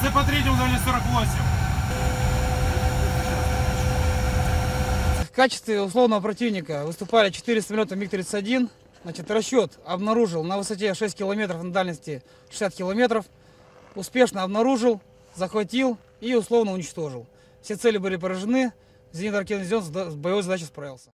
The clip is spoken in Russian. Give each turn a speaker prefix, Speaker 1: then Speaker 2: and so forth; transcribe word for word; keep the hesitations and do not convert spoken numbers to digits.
Speaker 1: Позиция по третьему, дальность сорок восемь.
Speaker 2: В качестве условного противника выступали четыре самолета миг тридцать один. Значит, расчет обнаружил на высоте шесть километров, на дальности шестьдесят километров. Успешно обнаружил, захватил и условно уничтожил. Все цели были поражены. Зенитно-ракетный дивизион с боевой задачей справился.